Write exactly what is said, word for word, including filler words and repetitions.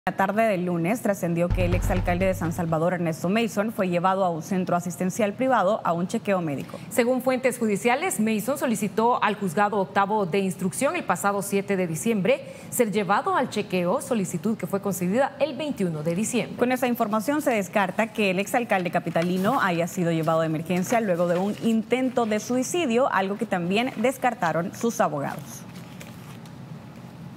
La tarde del lunes trascendió que el exalcalde de San Salvador, Ernesto Mason, fue llevado a un centro asistencial privado a un chequeo médico. Según fuentes judiciales, Mason solicitó al juzgado octavo de instrucción el pasado siete de diciembre ser llevado al chequeo, solicitud que fue concedida el veintiuno de diciembre. Con esa información se descarta que el exalcalde capitalino haya sido llevado de emergencia luego de un intento de suicidio, algo que también descartaron sus abogados.